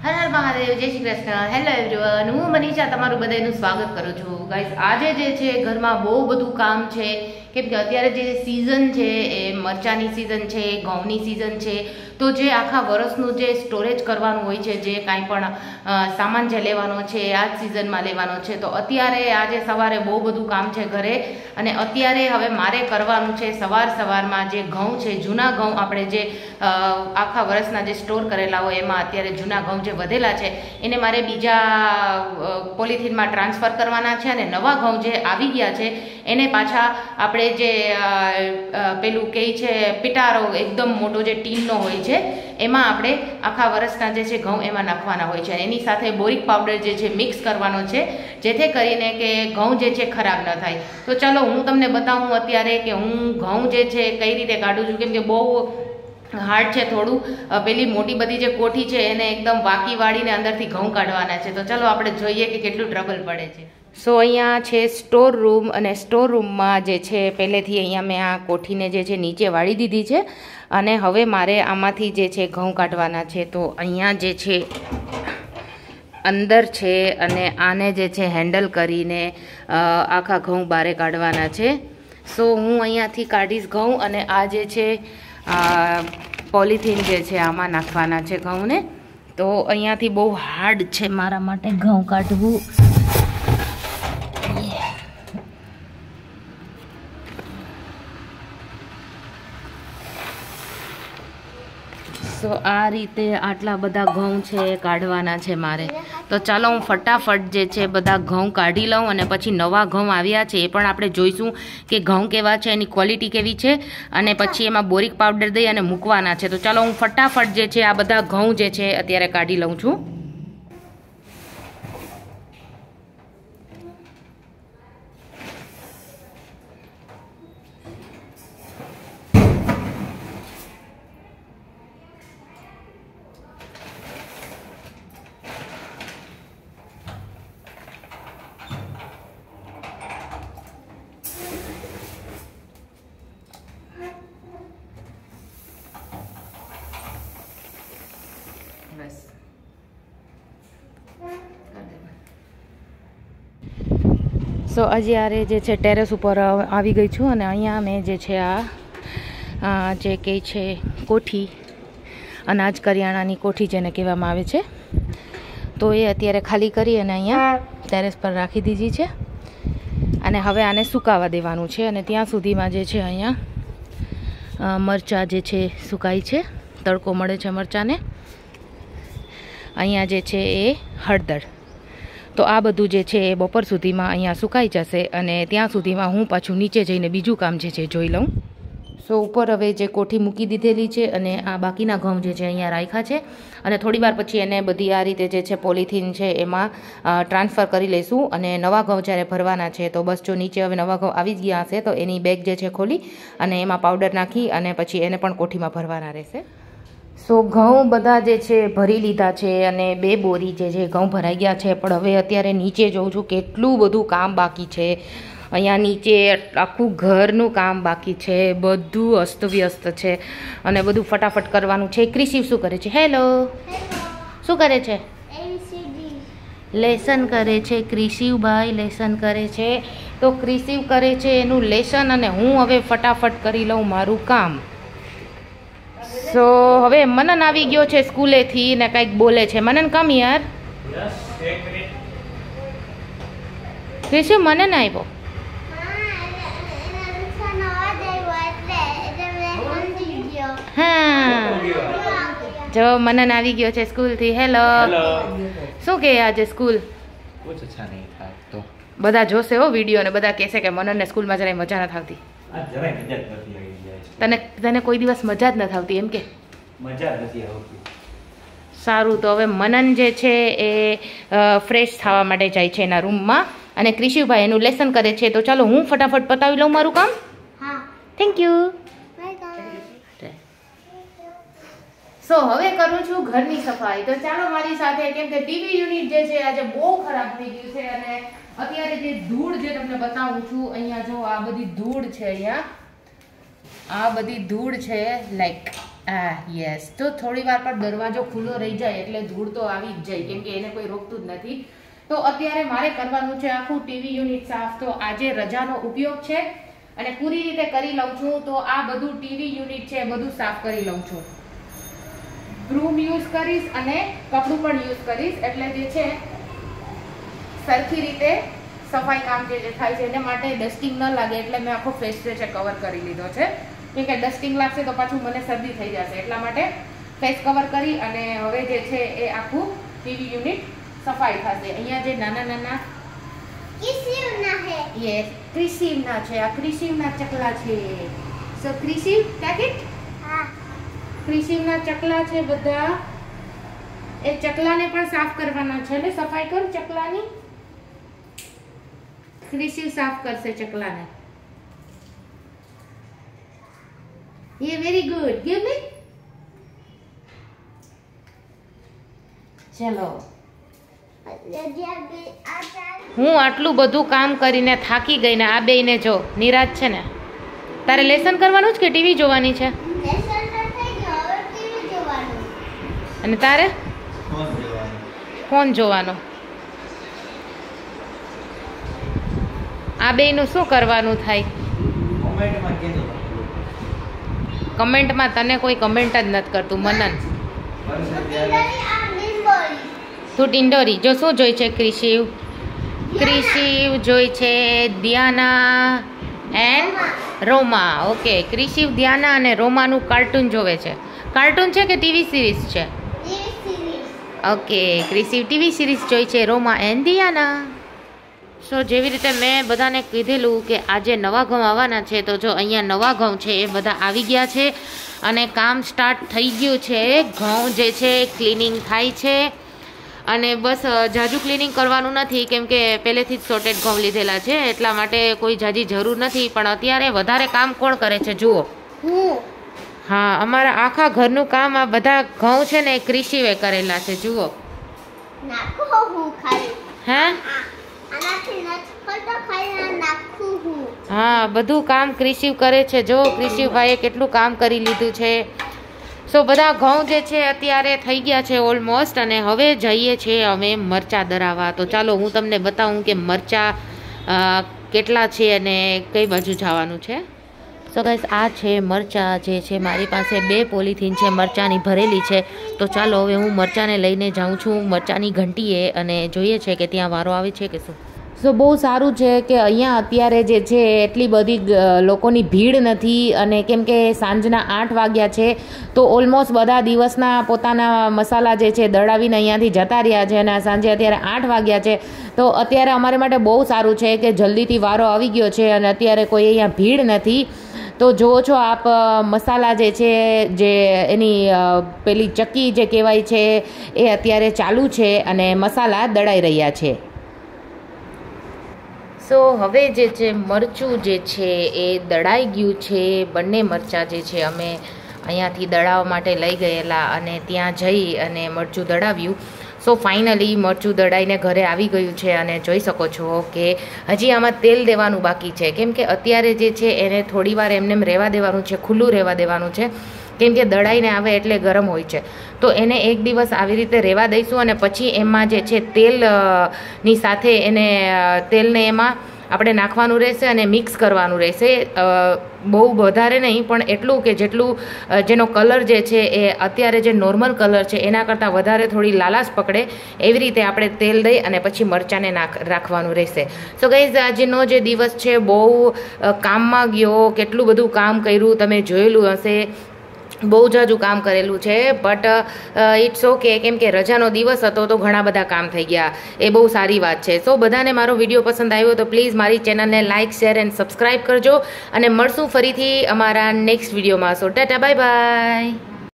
હર હર મહાદેવ, જય Shri Krishna. Hello everyone, હું મનીષા તમારું બધાનું સ્વાગત કરું છું. ગાઈસ, આજે જે છે ઘરમાં બહુ બધું કામ છે, કેમ કે અત્યારે જે સિઝન છે એ મરચાની સિઝન છે, ઘઉંની સિઝન છે. તો જે આખા વર્ષનું જે સ્ટોરેજ કરવાનું હોય છે, જે કાંઈ પણ સામાન જે લેવાનો છે આ જ સિઝનમાં લેવાનો છે. તો અત્યારે આજે સવારે બહુ બધું કામ છે ઘરે, અને અત્યારે હવે મારે કરવાનું છે સવારમાં જે ઘઉં છે, જૂના ઘઉં આપણે જે આખા વર્ષના જે સ્ટોર કરેલા હોય એમાં અત્યારે જૂના ઘઉં જે વધેલા છે એને મારે બીજા પોલિથીનમાં ટ્રાન્સફર કરવાના છે, અને નવા ઘઉં જે આવી ગયા છે એને પાછા આપણે જે પેલું કહે છે પિટારો એકદમ મોટો જે ટીનનો હોય છે એમાં આપણે આખા વર્ષના જે છે ઘઉં એમાં નાખવાના હોય છે. એની સાથે બોરિક પાવડર જે છે મિક્સ કરવાનો છે, જેથી કરીને કે ઘઉં જે છે ખરાબ ન થાય. તો ચાલો હું તમને બતાવું અત્યારે કે હું ઘઉં જે છે કઈ રીતે કાઢું છું, કેમ કે બહુ હાર્ડ છે થોડું. પેલી મોટી બધી જે કોઠી છે એને એકદમ વાકી વાળીને અંદરથી ઘઉં કાઢવાના છે. તો ચાલો આપણે જોઈએ કે કેટલું ટ્રબલ પડે છે. સો અહીંયા છે સ્ટોર રૂમ, અને સ્ટોર રૂમમાં જે છે પહેલેથી અહીંયા મેં આ કોઠીને જે છે નીચે વાળી દીધી છે, અને હવે મારે આમાંથી જે છે ઘઉં કાઢવાના છે. તો અહીંયા જે છે અંદર છે, અને આને જે છે હેન્ડલ કરીને આખા ઘઉં બારે કાઢવાના છે. સો હું અહીંયાથી કાઢીશ ઘઉં, અને આ જે છે પોલિથીન જે છે આમાં નાખવાના છે ઘઉંને. તો અહીંયાથી બહુ હાર્ડ છે મારા માટે ઘઉં કાઢવું. તો આ રીતે આટલા બધા ઘઉં છે એ કાઢવાના છે મારે. તો ચાલો હું ફટાફટ જે છે બધા ઘઉં કાઢી લઉં, અને પછી નવા ઘઉં આવ્યા છે એ પણ આપણે જોઈશું કે ઘઉં કેવા છે, એની ક્વોલિટી કેવી છે, અને પછી એમાં બોરિક પાવડર દઈ અને મૂકવાના છે. તો ચાલો હું ફટાફટ જે છે આ બધા ઘઉં જે છે અત્યારે કાઢી લઉં છું. સો અત્યારે જે છે ટેરેસ ઉપર આવી ગઈ છું, અને અહીંયા મેં જે છે આ જે કહે છે કોઠી, અનાજ કરિયાણાની કોઠી જેને કહેવામાં આવે છે, તો એ અત્યારે ખાલી કરી અને અહીંયા ટેરેસ પર રાખી દીધી છે. અને હવે આને સુકાવા દેવાનું છે, અને ત્યાં સુધીમાં જે છે અહીંયા મરચાં જે છે સુકાય છે, તડકો મળે છે મરચાંને. અહીંયા જે છે એ હળદર. તો આ બધું જે છે એ બપોર સુધીમાં અહીંયા સુકાઈ જશે, અને ત્યાં સુધીમાં હું પાછું નીચે જઈને બીજું કામ જે છે જોઈ લઉં. સો ઉપર હવે જે કોઠી મૂકી દીધેલી છે, અને આ બાકીના ઘઉં જે છે અહીંયા રાખ્યા છે, અને થોડી વાર પછી એને બધી આ રીતે જે છે પોલિથીન છે એમાં ટ્રાન્સફર કરી લઈશું. અને નવા ઘઉં જ્યારે ભરવાના છે તો બસ જો નીચે હવે નવા ઘઉં આવી જ ગયા હશે, તો એની બેગ જે છે ખોલી અને એમાં પાવડર નાખી અને પછી એને પણ કોઠીમાં ભરવાના રહેશે. સો ઘઉં બધા જે છે ભરી લીધા છે, અને 2 બોરી જે છે ઘઉં ભરાઈ ગયા છે. પણ હવે અત્યારે નીચે જોઉં છું કેટલું બધું કામ બાકી છે. અહીંયા નીચે આખું ઘરનું કામ બાકી છે, બધું અસ્તવ્યસ્ત છે, અને બધું ફટાફટ કરવાનું છે. ક્રિશિવ શું કરે છે? હેલો, શું કરે છે? લેસન કરે છે. ક્રિશિવભાઈ લેસન કરે છે. તો ક્રિશિવ કરે છે એનું લેસન, અને હું હવે ફટાફટ કરી લઉં મારું કામ. સો હવે મનન આવી ગયો છે સ્કૂલેથી ને કંઈક બોલે છે. મનન કમ યાર. ક્રિશિવ મનન આવ્યો. હા, જો મનન આવી ગયો છે સ્કૂલથી. હેલો, શું કહે આજે સ્કૂલ? બધા જોશે હો વિડીયો, ને બધા કહેશે કે મનનને સ્કૂલમાં જરાય મજા નથી આવતી. તને કોઈ દિવસ મજા જ નથી આવતી એમ કે? સારું, તો હવે મનન જે છે એ ફ્રેશ થવા માટે જાય છે એના રૂમમાં, અને ક્રિશિવભાઈ એનું લેસન કરે છે. તો ચાલો હું ફટાફટ પતાવી લઉં મારું કામ. Thank you. સો હવે કરું છું ઘરની સફાઈ. તો ચાલો મારી સાથે, કેમ કે ટીવી યુનિટ જે છે આજે બહુ ખરાબ થઈ ગયું છે, અને અત્યારે જે ધૂળ જે તમને બતાવું છું, અહીંયા જો આ બધી ધૂળ છે, અહીંયા આ બધી ધૂળ છે, લાઈક યસ, તો થોડી વાર પર દરવાજો ખુલ્લો રહી જાય એટલે ધૂળ તો આવી જ જાય, કેમ કે એને કોઈ રોકતું જ નથી. તો અત્યારે મારે કરવાનું છે આખું ટીવી યુનિટ સાફ. તો આજે રજાનો ઉપયોગ છે અને પૂરી રીતે કરી લઉં છું. તો આ બધું ટીવી યુનિટ છે બધું સાફ કરી લઉં છું. બ્રૂમ યુઝ કરીશ અને કપડું પણ યુઝ કરીશ, એટલે જે છે સરખી રીતે સફાઈ કામ જે થાય છે. એના માટે ડસ્ટિંગ ન લાગે એટલે મેં આખો ફેસ જે છે કવર કરી લીધો છે, કેમ કે ડસ્ટિંગ લાગશે તો પાછું મને શરદી થઈ જશે. એટલા માટે ફેસ કવર કરી અને હવે જે છે એ આખું ટીવી યુનિટ સફાઈ થશે. અહીંયા જે નાના નાના યસ ક્રિસીવના છે, આ ક્રિસીવના ચકલા છે. સો ક્રિસીવ પેકેટ, ક્રિસીવના ચકલા છે બધા. એ ચકલાને પણ સાફ કરવાના છે, એટલે સફાઈ કર ચકલાની. ક્રિસીવ સાફ કરશે ચકલાને. ये वेरी गुड, गिव मी. ચલો, હું આટલું બધું કામ કરીને થાકી ગઈ ને આ બેયને જો નિરાશ છે ને. તારે લેસન કરવાનું જ કે ટીવી જોવાની છે? અને તારે ફોન જોવાનો. આ બેયનું શું કરવાનું થાય? કમેન્ટમાં તને કોઈ કમેન્ટ જ નથી કરતું. મનન તું ટિંડોરી જો શું જોઈ છે? ક્રિશિવ, ક્રિશિવ જોઈ છે દિયાના એન્ડ રોમા. ઓકે, ક્રિશિવ, દિયાના અને રોમાનું કાર્ટૂન જોવે છે. કાર્ટૂન છે કે ટીવી સિરીઝ છે? ઓકે, ક્રિશિવ ટીવી સિરીઝ જોઈ છે, રોમા એન્ડ દિયાના. સો જેવી રીતે મેં બધાને કીધેલું કે આજે નવા ઘઉં આવવાના છે, તો જો અહીંયા નવા ઘઉં છે એ બધા આવી ગયા છે અને કામ સ્ટાર્ટ થઈ ગયું છે. ઘઉં જે છે ક્લિનિંગ થાય છે અને બસ જાજુ ક્લિનિંગ કરવાનું નથી, કેમ કે પહેલેથી જ સોર્ટેડ ઘઉં લીધેલા છે એટલા માટે કોઈ જાજી જરૂર નથી. પણ અત્યારે વધારે કામ કોણ કરે છે જુઓ. હા, અમારા આખા ઘરનું કામ આ બધા ઘઉં છે ને ક્રિશિવે કરેલા છે જુઓ. હે? હા, બધું કામ ક્રિશિવ કરે છે. જો ક્રિશિવભાઈએ કેટલું કામ કરી લીધું છે. સો બધા ઘઉં જે છે અત્યારે થઈ ગયા છે ઓલમોસ્ટ, અને હવે જઈએ છીએ અમે મરચાં દરાવવા. તો ચાલો હું તમને બતાવું કે મરચાં કેટલા છે અને કઈ બાજુ જવાનું છે. સો ગાઈસ, આ છે મરચાં જે છે મારી પાસે 2 પોલિથીન છે મરચાંની ભરેલી છે. તો ચાલો હવે હું મરચાંને લઈને જાઉં છું મરચાંની ઘંટીએ અને જોઈએ છે કે ત્યાં વારો આવે છે કે શું. સો બહુ સારું છે કે અહીંયા અત્યારે જે છે એટલી બધી લોકોની ભીડ નથી, અને કેમ કે સાંજના 8 વાગ્યા છે તો ઓલમોસ્ટ બધા દિવસના પોતાના મસાલા જે છે દળાવીને અહીંયાથી જતા રહ્યા છે, અને સાંજે અત્યારે 8 વાગ્યા છે. તો અત્યારે અમારે માટે બહુ સારું છે કે જલ્દીથી વારો આવી ગયો છે અને અત્યારે કોઈ અહીંયા ભીડ નથી. તો જુઓ છો આપ, મસાલા જે છે જે એની પેલી ચક્કી જે કહેવાય છે એ અત્યારે ચાલુ છે અને મસાલા દળાઈ રહ્યા છે. સો હવે જે છે મરચું જે છે એ દળાઈ ગયું છે. બંને મરચાં જે છે અમે અહીંયાથી દળાવવા માટે લઈ ગયેલા અને ત્યાં જઈ અને મરચું દળાવ્યું. સો ફાઇનલી મરચું દળાઈને ઘરે આવી ગયું છે અને જોઈ શકો છો કે હજી આમાં તેલ દેવાનું બાકી છે, કેમ કે અત્યારે જે છે એને થોડી વાર એમને રહેવા દેવાનું છે, ખુલ્લું રહેવા દેવાનું છે, કેમ કે દળાઈને આવે એટલે ગરમ હોય છે. તો એને 1 દિવસ આવી રીતે રહેવા દઈશું અને પછી એમાં જે છે તેલની સાથે એને તેલને એમાં આપણે નાખવાનું રહેશે અને મિક્સ કરવાનું રહેશે. બહુ વધારે નહીં પણ એટલું કે જેટલું જેનો કલર જે છે એ અત્યારે જે નોર્મલ કલર છે એના કરતાં વધારે થોડી લાલાશ પકડે એવી રીતે આપણે તેલ દઈ અને પછી મરચાંને રાખવાનું રહેશે. સો ગાઈઝ, આજનો જે દિવસ છે બહુ કામમાં ગયો. કેટલું બધું કામ કર્યું તમે જોયેલું હશે. બહુ જાજુ કામ કરેલું છે, બટ ઇટ્સ ઓકે, કેમ કે રજાનો દિવસ હતો તો ઘણા બધા કામ થઈ ગયા. એ બહુ સારી વાત છે. સો બધાને મારો વિડીયો પસંદ આવ્યો તો પ્લીઝ મારી ચેનલને લાઇક, શેર એન્ડ સબસ્ક્રાઈબ કરજો અને મળશું ફરીથી અમારા નેક્સ્ટ વિડીયોમાં. So tata, bye by.